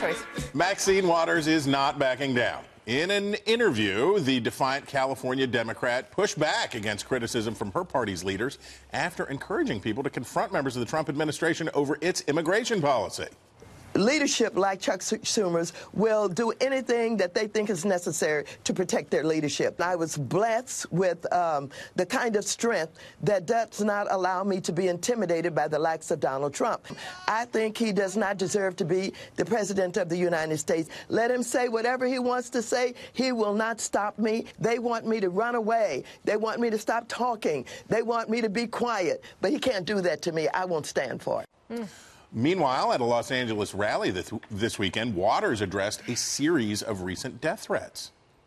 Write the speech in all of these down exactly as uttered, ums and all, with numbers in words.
choice. Maxine Waters is not backing down. In an interview, the defiant California Democrat pushed back against criticism from her party's leaders after encouraging people to confront members of the Trump administration over its immigration policy. Leadership like Chuck Schumer's will do anything that they think is necessary to protect their leadership. I was blessed with um, the kind of strength that does not allow me to be intimidated by the likes of Donald Trump. I think he does not deserve to be the president of the United States. Let him say whatever he wants to say. He will not stop me. They want me to run away. They want me to stop talking. They want me to be quiet. But he can't do that to me. I won't stand for it. Mm. Meanwhile, at a Los Angeles rally this, this weekend, Waters addressed a series of recent death threats.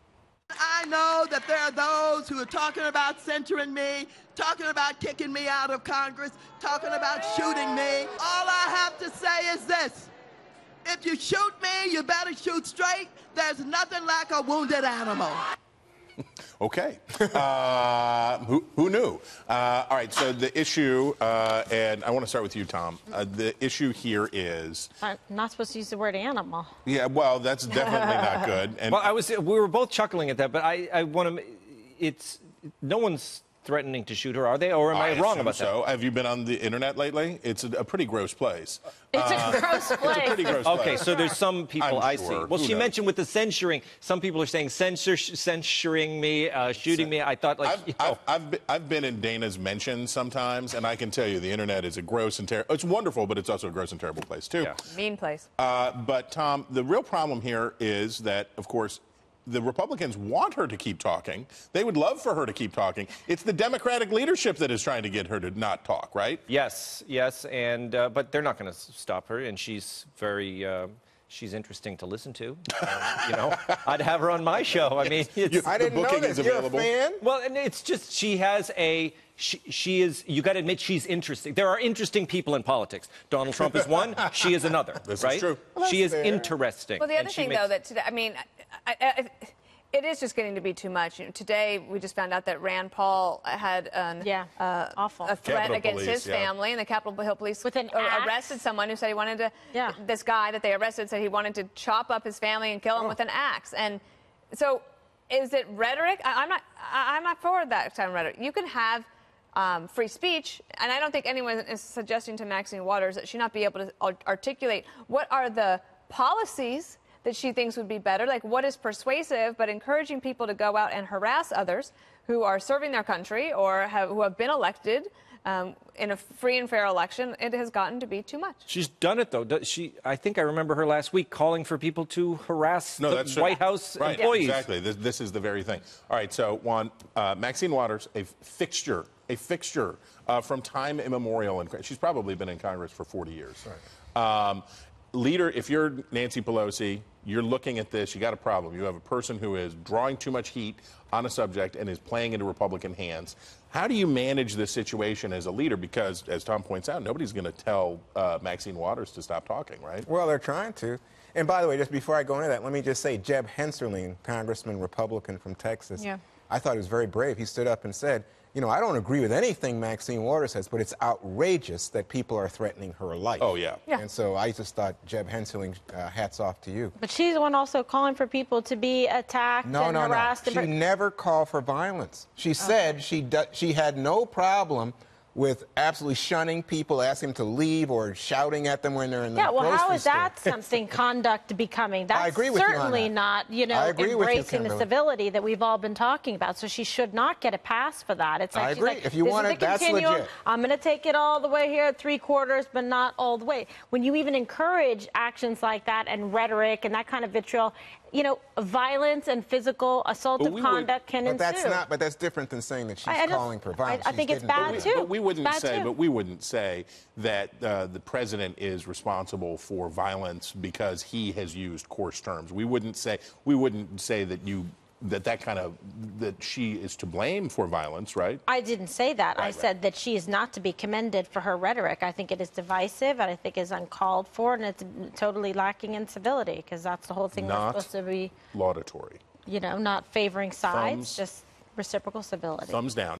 I know that there are those who are talking about censoring me, talking about kicking me out of Congress, talking about shooting me. All I have to say is this. If you shoot me, you better shoot straight. There's nothing like a wounded animal. Okay. Uh, who, who knew? Uh, all right, so the issue, uh, and I want to start with you, Tom. Uh, the issue here is... I'm not supposed to use the word animal. Yeah, well, that's definitely not good. And well, I was, we were both chuckling at that, but I, I want to... It's... No one's threatening to shoot her, are they? Or am I, I wrong about so. that? Have you been on the internet lately? It's a, a pretty gross place. It's uh, a gross place. It's a pretty gross okay, place. so there's some people I'm I sure. see. Well, Who she knows? mentioned with the censoring, some people are saying censor, censoring me, uh, shooting me. I thought, like, I've, you know. I've, I've, been, I've been in Dana's mentions sometimes, and I can tell you the internet is a gross and terrible. It's wonderful, but it's also a gross and terrible place, too. Yeah. Mean place. Uh, but, Tom, the real problem here is that, of course, the Republicans want her to keep talking. They would love for her to keep talking. It's the Democratic leadership that is trying to get her to not talk, right? Yes, yes, and uh, but they're not going to stop her, and she's very, uh, she's interesting to listen to. Um, you know, I'd have her on my show. I mean, it's, You- I the didn't know booking that. is You're available. a fan? well, and it's just she has a. She, she is, you got to admit, she's interesting. There are interesting people in politics. Donald Trump is one, she is another, This is right? true. Well, she is that's fair. interesting. Well, the other and she thing, makes- though, that today, I mean, I, I, I, it is just getting to be too much. You know, today, we just found out that Rand Paul had an, Yeah, uh, awful. a threat Capitol against Police, his yeah. family, and the Capitol Hill Police With an uh, axe? arrested someone who said he wanted to, Yeah. this guy that they arrested said he wanted to chop up his family and kill him Oh. with an axe. And so is it rhetoric? I, I'm not, I, I'm not for that kind of rhetoric. You can have Um, free speech, and I don't think anyone is suggesting to Maxine Waters that she not be able to articulate what are the policies that she thinks would be better, like what is persuasive, but encouraging people to go out and harass others who are serving their country or have, who have been elected um, in a free and fair election. It has gotten to be too much. She's done it, though. Does She, I think I remember her last week calling for people to harass No, the that's White House right, employees. Exactly. This, this is the very thing. All right, so, Juan, uh, Maxine Waters, a fixture, a fixture uh, from time immemorial. In, she's probably been in Congress for forty years. Right. Um, leader, if you're Nancy Pelosi, you're looking at this, you got a problem. You have a person who is drawing too much heat on a subject and is playing into Republican hands. How do you manage this situation as a leader? Because, as Tom points out, nobody's going to tell uh, Maxine Waters to stop talking, right? Well, they're trying to. And by the way, just before I go into that, let me just say Jeb Hensarling, Congressman, Republican from Texas, Yeah. I thought he was very brave. He stood up and said, you know, I don't agree with anything Maxine Waters says, but it's outrageous that people are threatening her life. Oh, yeah. Yeah. And so I just thought, Jeb Hensarling, uh, hats off to you. But she's the one also calling for people to be attacked No, and no, no. harassed. She and... never called for violence. She said she do, she had no problem with absolutely shunning people, asking them to leave, or shouting at them when they're in the Yeah, well, grocery how is store. that something conduct becoming? That's I agree with you on certainly that. not, you know, I agree with you, embracing the Kimberly. civility that we've all been talking about. So she should not get a pass for that. It's like I she's agree. like, If you this want is it, the that's continuum. legit. I'm going to take it all the way here at three quarters, but not all the way. When you even encourage actions like that and rhetoric and that kind of vitriol, you know, violence and physical assaultive we conduct would- can But ensue. that's not. But that's different than saying that she's I- I don't- calling for violence. I- I She's think it's getting bad, bullied. too. But we wouldn't Bad say, too. but we wouldn't say that uh, the president is responsible for violence because he has used coarse terms. We wouldn't say we wouldn't say that you that that kind of that she is to blame for violence, right? I didn't say that. I Right, said that she is not to be commended for her rhetoric. I think it is divisive, and I think is uncalled for, and it's totally lacking in civility, because that's the whole thing. Not we're supposed to be, laudatory. you know, not favoring sides, Thumbs- just reciprocal civility. Thumbs down.